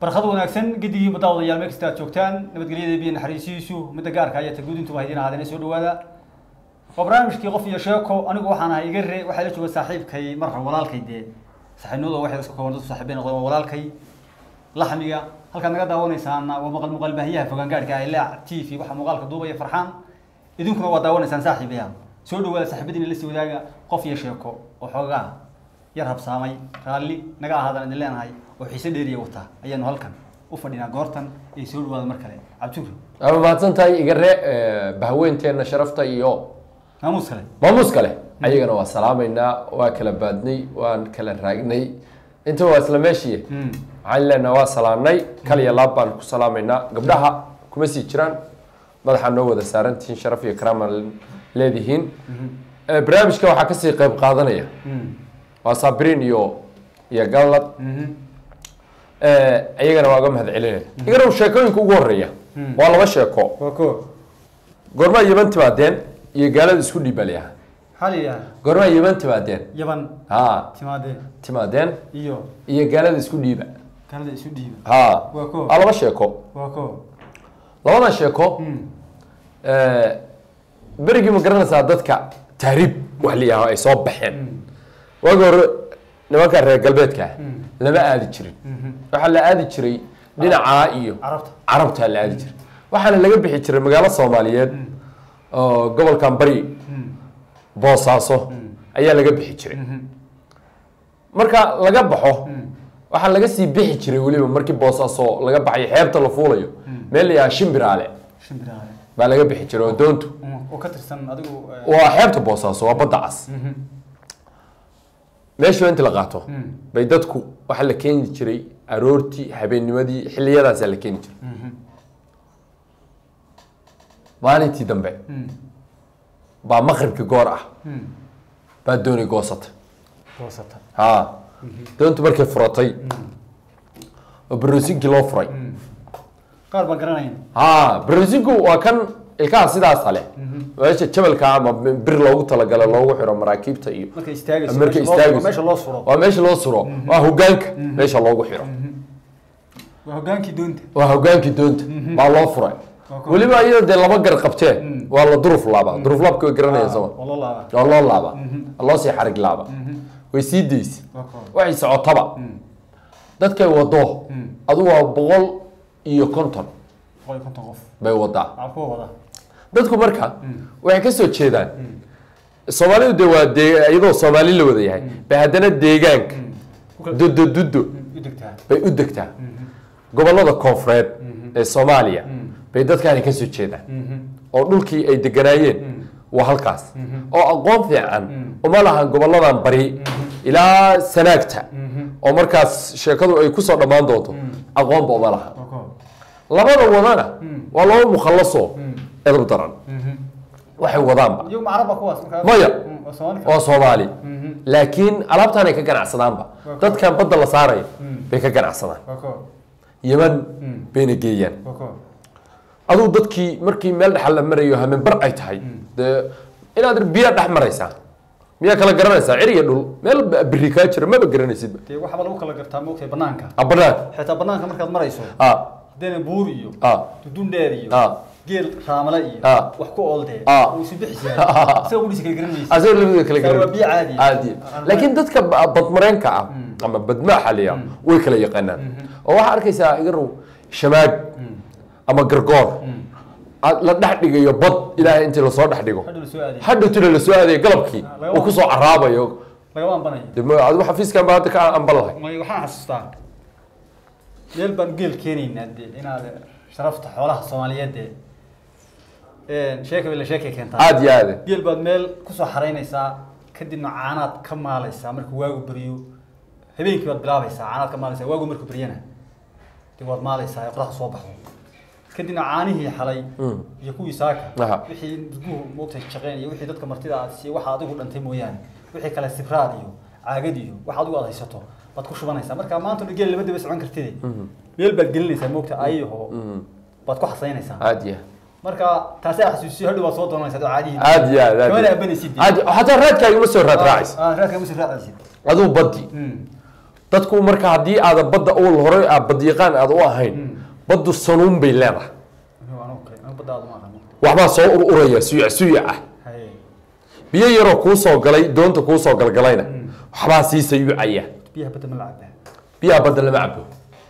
barqad wanaagsan gidigii madaawadayaal meel kasta joogtaan nabadgelyada biyo naxariisiisu midda gaarka ah ta guudintu waa idin ahaadeen soo dhawaada barnaamijkii qof iyo sheeko anigu waxaan ahay iga reey waxa la jooga saaxiibkay marka walaalkay saxinooda waxa isku kooban dad saaxiibeen oo walaalkay laxmiga halka naga daawanaysaan waa maqal baahiyaha fogaan gaarka ah ilaa TV waxa muuqaalka duubaya farxaan idinkuna waa daawanaysaan saaxiibayaal soo dhawaada saaxiibadiina la sii wadaaga qof iyo sheeko oo xoogaa yar habsaamay raalli naga ahaadaan idin leenahay oo xiise dheeriya wata ayaanu halkan u fadhinaa goortan ay soo dhawaada mar kale cabduur ama maadsantahay iga ree bahaweenteena sharafta iyo maamuus kale ayagana waa salaameynaa waa kala baadnay waan kala raagnay inta waa isla meeshii waxaan leenahay waa salaanay kaliya laab baan ku salaameynaa gabdhaha kuma sii jiraan madaxa noo wada saarantihiin sharaf iyo karaama leedihiin barnaamijka waxaa kasii qayb qaadanaya waa Sabriin iyo Galad ayagana waa uga mahad celinaya igana sheekooyinka ugu horeeya waa laba sheeko goorma Yemen timaadeen iyo Galad isku dhibalaya haliya goorma Yemen timaadeen Yemen timaadeen iyo Galad isku dhiiba waa laba sheeko labada sheeko berigi ma garanaysaa dadka taariib wax la yiraahdo ay soo baxeen wagoor nimanka reer galbeedka lama aadi jirin waxa la aadi jiray dhinaca iyo carabta la aadi jiray waxaana laga bixi jiray magaalo Soomaaliyeed oo gobolkan bari Boosaaso ayaa laga bixi jiray marka laga baxo waxa laga sii bixi jiray waliba markii Boosaaso laga baxay xeebta la fuulayo meel la Shimbiraale baa laga bixi jiray oo doontu oo ka tirsan adigu waa xeebta Boosaaso waa badda cas meesha inta la qaato bay dadku waxa la keeni jiray aroortii habeennimadii xilliyadaas la keeni jiray maalintii dambe baa maqribkii goor ah baa dooni goosata doontu markay furatay oo barosinkii loo furay qaar baan garanayn barosinku waa kan ilkaha sidaas leh meesha jabalka ama bir loogu talagalay loogu xiro maraakiibta iyo markay istaagayso meesha loo suro waa hogaanka meesha loogu xiro waa hogaankii doonta baa loo furay waliba iyada de laba gar qabteen waa la duruf laabka way garanayaan sama waa loo laaba loo sii xarig laaba way sii deysi waxay socotaba dadkay wado adu waa 150 qof bay wadaa dadku marka waxay ka soo jeedaan Soomaalidu de waa iyadoo Soomaali la wada yahay bay hadana deegaanka dudo bay u degtaa gobolada koonfureed ee Soomaaliya bay dadkani ka soo jeedaan oo dhulkii ay deganaayeen waa halkaas oo aqoon fiican uma lahan goboladan bari ilaa Sanaagta oo markaas sheekadu ay ku soo dhamaan doonto aqoon ba uma lahan labada wadana waa loo mukhallaso edab daran waxay wadaanba iyo macraba kuwaas maya oo Soomaali laakiin alaabtaan ay ka ganacsadaanba dadkan badda la saaray bay ka ganacsadaan Yemen bayna geeyaan aduu dadkii markii meel dhaxal la marayo hamen bar ay tahay inaad biyo dhax maraysaa miya kala garanaysaa ciriga dhul meel biri ka jira ma garanaysid waxa lagu kala gartaa moogtay banaanka xitaa banaanka markaad marayso deena buur iyo dudun dheer iyo geel raamala iyo wax ku oolde oo si bixisay soo wadi kala garanaysaa asoo labada kala garanaysaa caadi laakiin dadka badmareenka ah ama badma xaliya way kala yaqaanaan oo waxa arkaysaa igaru shamaag ama gargoor la dhax dhigayo bad ilaahay intii la soo dhax dhigo hadda la soo aaday galabkii oo ku soo caraabayo laga aanbanay aad waxa fiiskan baad ka aanban lahay waxaan xasuustaa meel baan geel keenayna inaad sharafta xoolaha Soomaaliyeed sheekay keenta aad geel baad meel ku soo xareynaysaa kadibna caanaad ka maalaysaa markuu waagu bariyo habeenkii baad bilaabaysaa caanaad ka maalaysaa waagu markuu bariyana waad maalaysaa qorax soo baxo kadibna caanihii xalay iyo kuwii saaka wixii isbuhu moogtay shaqeyn iyo wixii dadka martida aad si waxa adigu dhantay mooyaan wixii kale sibraad iyo caagad iyo waxa adigu aad haysato baad ku shubanaysaa marka maanta dhigeel labadaba socon kartid meel baad gelinaysaa moogta ayaho baad ku xasaynaysaa marka taasi xasuusiyo hadhow waa soo doonaysaa caadihi kamana abanaysid hatta raadkaaga ma soo raad raacaysid raadkaaga ma soo raacaysid aduu baddi dadku marka haddii aad badda ul hore aad badyaqaan aad u ahayn baddu sanuun bay leedahay waxbaa soo ururaya suyuc ah biyo yaroo kuu soo galay doonta kuu soo galgalayna waxbaa sii sayuucaya biyaha badda lama cabo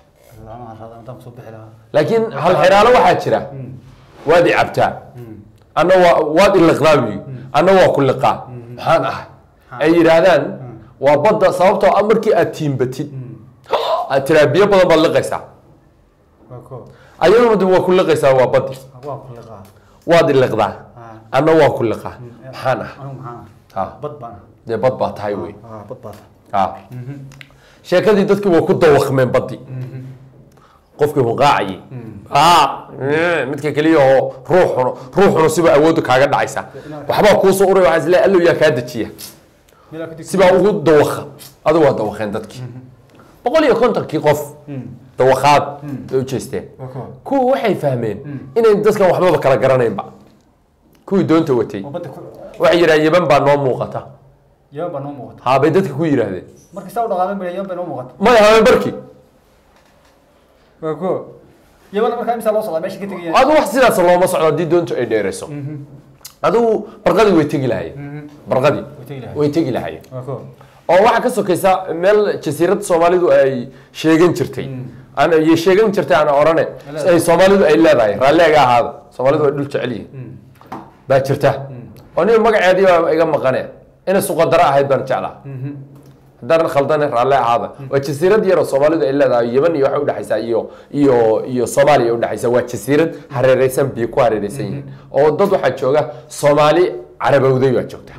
laakiin hal xiraalo waxaa jira waad i cabtaa anna waad i liqdaa wiy anna waa ku liqaa maxaan ah ay yidhaahdaan waa badda sababtoo ah markii aad tiimbatid aad tiraa biyo badan baad liqaysaa ayaduna waa ku liqaysaa waa baddi waad i liqdaa anna waa ku liqaa maxaan ah dee bad baa tahay wey sheekadii dadkii waa ku dawaqmeen baddi qofkii hunqaacayay midka keliya oo ruuxuna siba awoodda kaaga dhacaysa waxbaa kuusoo uray waxaa isleeyahay allow yaa kaa dejiya sibaa ugu dawaqa adigu waa dawaqeen dadkii 150 qof dawaqaad bay u jeesteen kuwa waxay fahmeen inay dadkan waxbaba kala garanaynba kuwii doonta watay waxay yidhahdeen yaban baa noo muuqata haa bay dadka ku yidhaahdeen maya habeen barkii adu wax sidaas looma socdo haddii doontu ay dheerayso adigu barqadii way tegi lahayeen barqadii way tegi lahayeen oo waxaa ka sokaysa meel jasiirad soomaalidu ay sheegan jirtay ay sheegan jirtay aan orane ay soomaalidu ay leedahay raalliga ahaada soomaalidu way dhul jecel yihiin baa jirta oo nin magaceedii baa iga maqane inay suqadaro ahayd baan jeclaa haddaan khaldane raalli ahaada waa jasiirad yar oo soomaalidu ay leedahay yemen iyo waxa u dhaxaysa iyo soomaaliya u dhaxaysa waa jasiirad hareeraysan biyo ku hareeraysan yihiin oo dad waxaa jooga soomaali carabowday baa joogta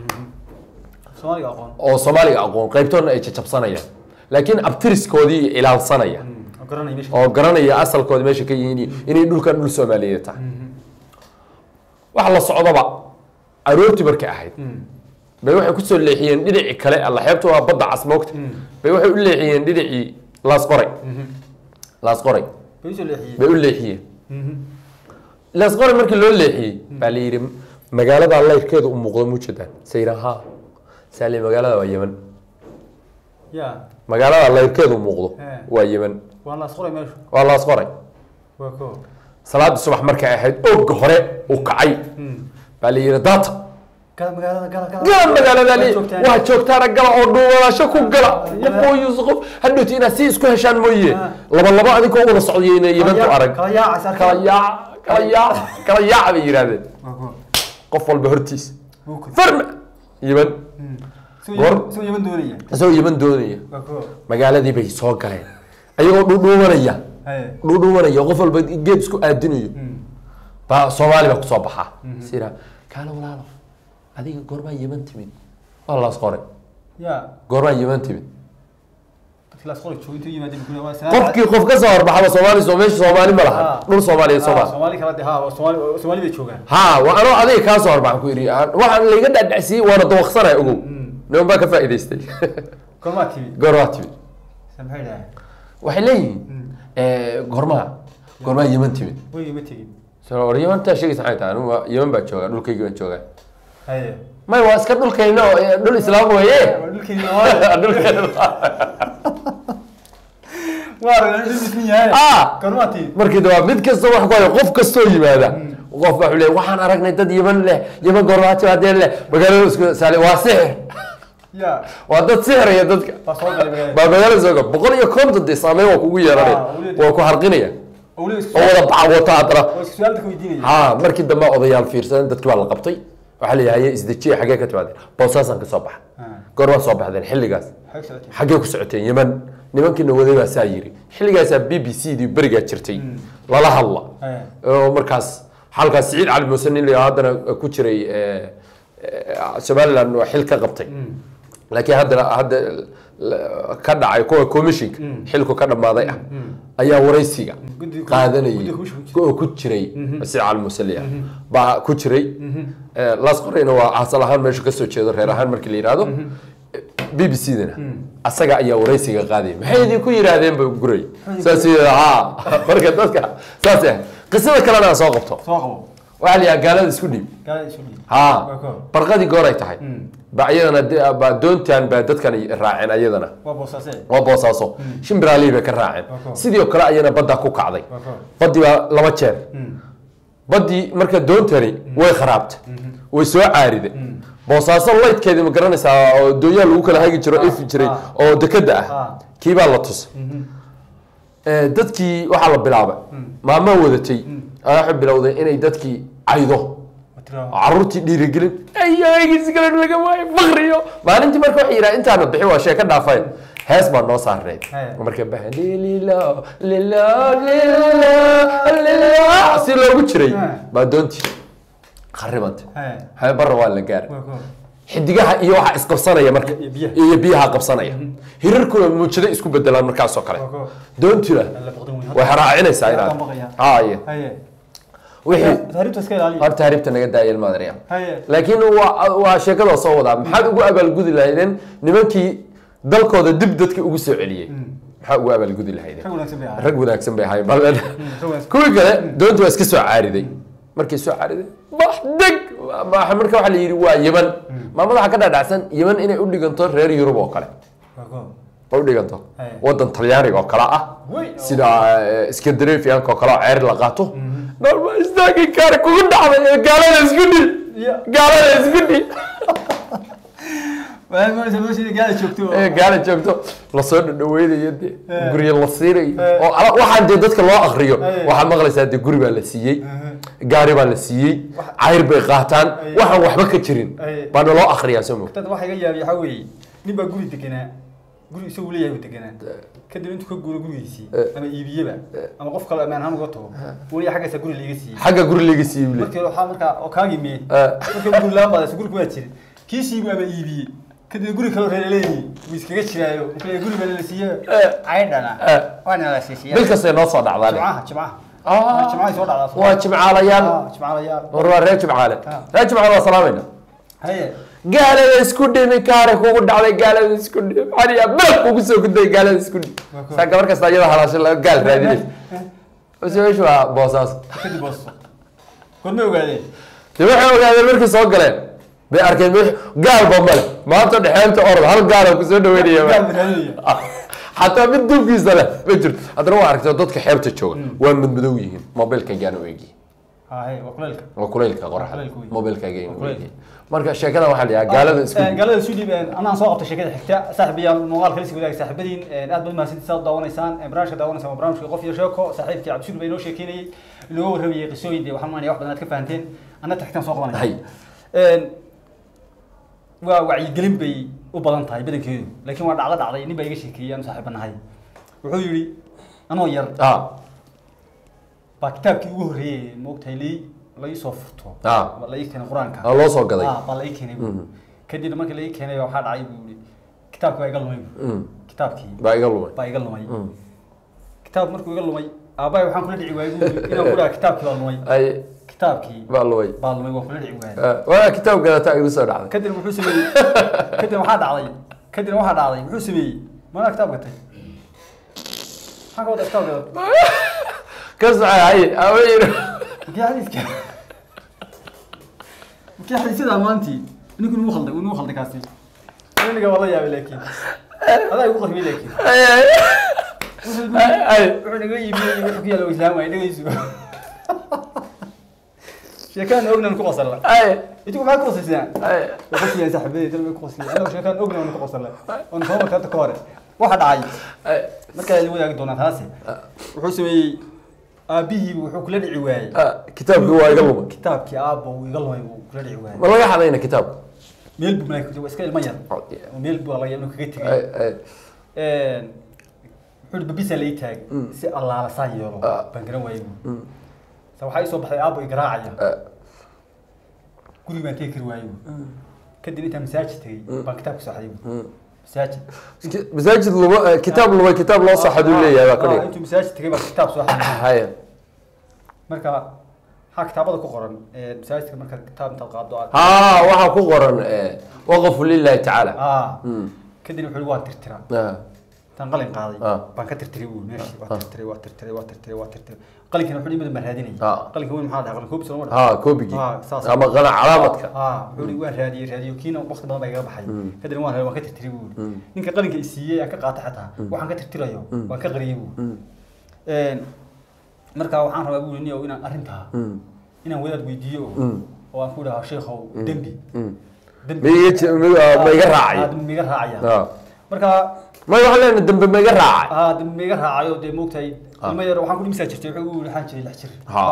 oo soomaaliga aqoon qaybtoodna ay jajabsanayaan laakiin abtiriskoodii ilaalsanaya oo garanaya asalkooda meesha ka yihiin inay dhulkan dhul soomaaliyeed tahay waxa la socdaba aroortii markay ahayd bay waxay ku soo leexiyeen dhinacii kale alla xeebta waa badda casmoogta bay waxay u leexiyeen dhinacii laasqoray bay u leexiyeen laasqoray markii loo leexiyey baa la yidhi magaalada layrkeeda u muuqdo muujadaan sayra haa saali magaalada waa yemen magaalada layrkeeda u muuqdo waa yemen waa laasqoray salaada subax markay ahayd og hore u kacay baa la yidhi daata gala magaalada waa joogtaana gala oo dhuumadasho ku gala yaqoo yuusuf hadhowti inaad si isku heshaan mooye laba adinkoo wada socdiyeyna yemantu arag kala yaaca bay yidhaahdeen qof walba hortiisa farma yeman isagoo yeman doonaya magaaladii bay soo galeen ayagoo dhuudhuumanaya qof walba geed isku aadinayo baa soomaali baa kusoo baxaa sira kaala walaalo adiga goormaa yeman timid waa laasqoray goormaa yeman timid qofkii qof ka soo horbaxaba soomaali meesha soomaali ma laha dhul soomaaliyeed ha waa anoo adiga kaa soo horbaxan ku yidhi waxaan layga dhaadhacsiiyey waana dawaqsanaya ogow niman baa ka faa'iidaystay goormaa timid waxay leeyihiin goormaa yeman timid war yemantaa sheegaysa maxay tahay anigu yeman baa joogaa dhulkaygii baan joogaa may waa iska dhulkayna dhul islaam weeye markii waa mid kasta wax ku hayo qof kastoo yimaada qof baa leeyahay waxaan aragnay dad yeman leh yeman goormaati hadeen leh magaalada isku saali waa sixir waa dad sixiraya dadka baa magaalada soo gab 150 de saameyn waa kugu yeeranaya waa ku harqinaya oo wada bacwata hadra ha markii dambe odayaal fiirsan dadkii baa la qabtay waxa la yahay isdajiye xagee ka timaadeen boosaasan ka soo baxa goorma soo baxdeen xilligaas xagee ku socoteen yeman nimankii waday baa saa yiri xilligaas BBC dii bariga jirtay lala hadla oo markaas halkaas Saciid Cali Muusani ilaa hadana ku jiray Somaliland waa xil ka qabtay laakiin hadda ka dhacay kuwa commission xilku ka dhamaaday ayaa waraysiga qaadanayay ku jiray Saciid Cali Muusani baa ku jiray laasqorayna waa asal ahaan meesha ka soo jeedo reer ahaan markii la yiraahdo BBC dana asaga ayaa waraysiga qaaday maxay idin ku yiraahdeen ba guray saasi marka dadka saasi qisada kalena soo qabto وعلي قالوا اسكودي ها برقدي قوري تحي بعيدنا بدونتان بدت كان راعين أيضنا وبوساسو شمبرالي بكراعين سيديو كلا أيضنا بدأ كوكعضي بدي لما تشير بدي مركز دونتري ويخربت ويسوي عارضة بوساسو الله يتكلم مقرن سا دويا لوكل هاي جرو إف جري أو دكدة كيف الله تص دتكي وحلا بلعبة ما ودتي أنا أحب لو ذي إني دتكي عيده عروتي ديرجلين أيوة يجلسون ولا كمان بغريو ما أنت مركو حيرة أنت أنا بحوا شيء كذا فاين هاس ما نص عريت ومركب به ليلا ليلا ليلا ليلا أصير لو بتشري ما دونتي خربت هاي برا ولا جار حديقها يوحى إسقفصنا يا مركب يبيها قفصنا هيركل المجتمع إسكو بدلان مركز سكرة دونتي له وحراعينا سايرات هاي وحي تهريبتنا قد دايل ما أدري لكن هو شكل صودا محد أبو أبل جودي لهيدن نمكي دلكو ده دبدتك أبو سعليه محد أبو أبل جودي لهيدن رجل أكسب بهاي بلد كل كذا دونت واسكسوا عارضي مركز سوا عارضي بحدك ما حمرك واحد يروى يمن ما مضى كذا دعسن يمن إني أقول لك أنت غير يوروب وكله أقول لك أنت وطن طلياني وكلاء سيدا اسكندرية في أنك وكلاء عير لقاته نورما استاكي كارك وقلنا قال أنا اسكندي قال أنا اسكندي قال شوكتو لصير نويدي يدي قري لصيري واحد جدتك الله أخريه واحد مغلس هذي قري بالسيء قاري بالسيء عير بقاتان واحد وحبك كتيرين بنا الله أخريه سمو واحد جاي يحوي نبى قري تكنا قولي سووا لي وتجنان كده أنتوا كقولوا قولي سي أنا يبيه بقى أنا قف قال أمان هم قطعوا قولي حاجة سقول اللي يجسي حاجة قول اللي يجسي ولا مركب لو حامل كأوكاجي مي مركب قول لا بعد سقول كويتشي كيسي بقى يبيه كده قولي كلو هلالي ويسكت شرايو ممكن يقولي بالسيا عيدنا وأنا لا سيسيا بالكسر نص على ذلك جماعة يصور على صور وجماعة ريال جماعة ريال وروا ريال جماعة لا جماعة سلامنا هي قال اسكودي نكارك وقول على قال اسكودي علي ابلك وقصو كدي قال اسكودي ساق مركز تاجي خلاص قال رادي بس ايش هو بوساس كدي بوس كنا وقاعدين تبي وقاعدين مركز سو غلين بي اركين قال بمل ما انت دحنت اورد هل قال كسو دوينيا حتى بدو في سنه بجر ادرو اركت dadka xeebta jooga waa madmadow yihiin mobilka gaan u eegi وكليلك قرح موبيلك جاي مركز شركة واحد يا قالوا السودي بين أنا صاحب شركة حكتا صاحبي الموال كلسي ولا صاحبين أدب ما سيد صاد داونيسان برانش داونيسان برانش قف يشوكو صاحبك عبد السود بينو شكيني اللي هو ربي قسوي دي وحماني واحد أنا كفانتين أنا تحتم سوق وانا هاي ووعي قلم بي وبلانت هاي بدك كذي لكن واحد عقد عضي نبي يجي شكي أنا صاحبنا هاي وحولي أنا وير كتابك وهري موقتها لي لا يصفته ولا يكين قرآنك الله صوّق ذي ولا يكين كدي لما كلا يكين يا واحد عيب كتابك بايقل مي كتابك بايقل مي كتاب مركو يقل مي أباي وحنا كل دعوة يقول إنا كلها كتابك بالمي أي كتابك بالمي وكل دعوة ولا كتاب كذا تاعي صار على كدي المحوسمي كدي واحد عظيم كدي واحد عظيم محوسمي ما أنا كتاب قتي حاجة كتاب كسر هاي أوين كي حديث كي حديث هذا ما أنتي إنك نو خلدك كاسي أنا اللي والله يا بلاكي هذا يقول لك بلاكي إحنا جاي يبي لو إسلام ما يدري يسوع شكان أغنى نقص الله يتوقع معك قصة زين وقصة يا صاحبي تلمي قصة أنا شكان أغنى نقص الله ونصور ثلاثة كوارث واحد عايز ما كان اللي وياك دونات هاسي وحسمي أبيه وحكل العواي كتاب هو يقلب كتابك أبو ويقلب وكل العواي والله يا حبيبنا كتاب ميل بماك جو اسكال المير ميل والله يبنو كجيت حول ببيس اللي تاج سي الله على صايره بنكرن ويبو سو حي صبح أبو يقراعيا كل ما تيكر ويبو كدي أنت مساجتي بكتابك صحيح مساجد كتاب لا صح دول لي يا كريم أنتم مساجد تجيب كتاب صح هاي مركا ها كتابة كقرن مساجد مركا كتاب تلقى الدعاء وها كقرن وقفوا لله تعالى كدي نحلوات ترترا تنقلن قاضي بانك ترتري ماشي وترتري قال لك انا وحدي مدن مرهاديني قال لك وين محل قال كوب سو كوبيجي اما غنا علامتك وحدي وين راديو كينا وقت بدل ما iga baxay kadib waan ka tirtiri buu ninka qalinka isiiyay ka qaata xataa waxaan ka tirtirayo waan ka qariyay buu marka waxaan rabaa buu inaan arinta inaan wadaad weydiiyo oo aan ku dhaho sheekhow dambi ma iga raacaya marka ما يحلنا دم بمجرى دم بمجرى عيو دم مقتي ما يروح عن كل مساجر تقول حاجة لحجر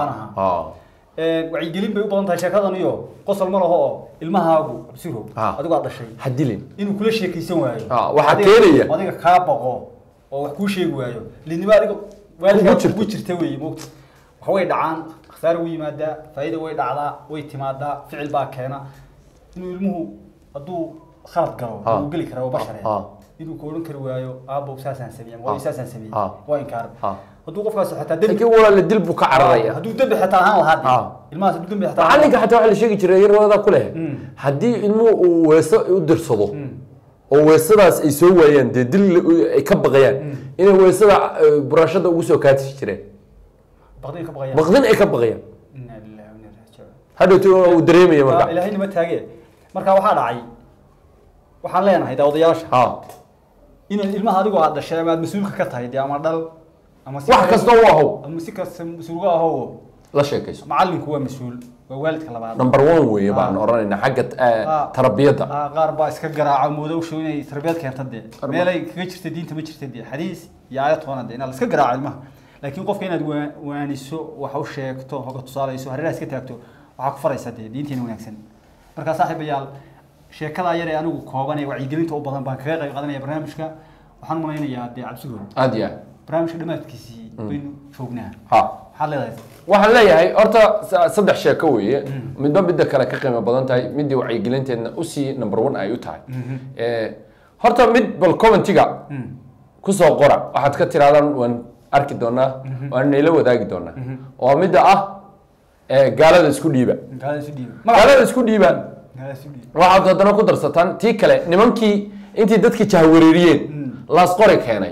وعيدلين بيوبان تاشا كذا نيو قصر مرة هو المهاجو بسيره هذا بعض الشيء حدلين إنه كل شيء كيسوي وحكيرية ما ذيك كابقو أو كل شيء جوايو لأن ما ذيك ولا بوتشر توي مقت هو يدعان خسروي مادة فايدة ويدعلا ويتمادة فعل باك هنا إنه المه أدو خلط قرو وقلي كرو بشر إنه كلون كرويايو أبو ساسان سبيان وإساسان سبيان وإنكار هدو قفكاس حتى دم لكن ولا الدل بكا عرية هدو دم حتى هان هذا الماس هدو دم حتى عليك حتى على شيء جرير هذا كله هدي إنه ويس يدر صدو ويسراس يسوي ين دل يكبغيان إنه ويسرا براشة وسو كاتش جري بغدين يكبغيان هذا تو دريمي يا مركا إلى هنا ما تاجي مركا واحد عي waxaan leenahay daawadayaasha in ilmaha adigu aad dhashay ama mas'uulka ka tahay ama dhal ama wax kasta oo aho ama si kasta mas'uulka aho la sheekayso macallinku waa mas'uul waa waalidka labaad number 1 weeye baan oranayna xagga tarbiyada qaar baa iska garaaca moodowsho inay tarbiyad keento meelay kaga jirtay diinta ma jirtay xadiis iyo aayad toonada in la iska garaaco ilmaha laakiin qofka inaad waaniso wax u sheegto hoga tusaalayso hareeraha iska taagto waxa ku faraysa diinteena wanaagsan marka saaxiibayaal sheekada yar ee anigu kooban ee wacyigelinta u badan baan kaga qayb qaadanaya barnaamijka waxaan u malaynayaa cabsigood aadiya barnaamijka dhamaadkiisii baynu joognaa waxaad leedahay waxaan leeyahay horta saddex sheeko weeye midba midda kale ka qiimo badan tahay midii wacyigelinteedna usii number 1 ay u tahay horta mid bal commentiga ku soo qora waxaad ka tiraadaan waan arki doonaa waan neela wadaagi doonaa oo midda gaalada isku dhiiba gaalada isku dhiiba waxaad haddana ku darsataan tii kale nimankii intii dadka jahwareeriyeen laas qori keenay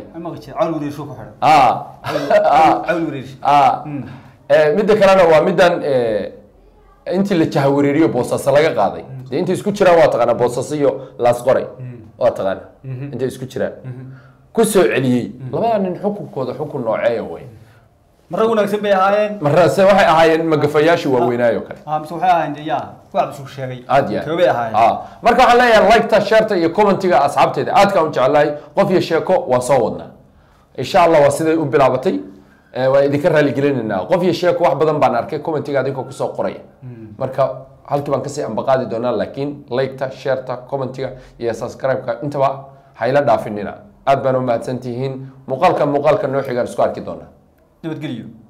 midda kalena waa middan intii la jahwareeriyo boosaaso laga qaaday dee intay isku jiraan waa taqaanaa boosaaso iyo laas qoray waa taqaanaa intay isku jiraan ku soo celiyey labada nin xukunkooda xukun nooceeya wey مرة وناكسب بيهاين مرة سواء هاين مقفياشي ووينايو كله بس وحيا عندي يا واحد بسوق شيء عادي كوبي هاين مرة على يا لايك تشيرت يا كومنت يا أصحابتي عاد كون على قف يشيكو وصوتنا إن شاء الله وسيد وبلعبتي وذكر اللي قلنا إنه قف يشيكو واحد بدن بنارك كومنت قاعدين كوكسو قرية مرة هل كمان كسي أم بقادي دونا لكن لايك تشيرت كومنت يا سبسكرايب أنت بقى هايلا دافنينا عاد بنو ما تنتهين مقالك نوحي قال سكار كدونا نبتقليو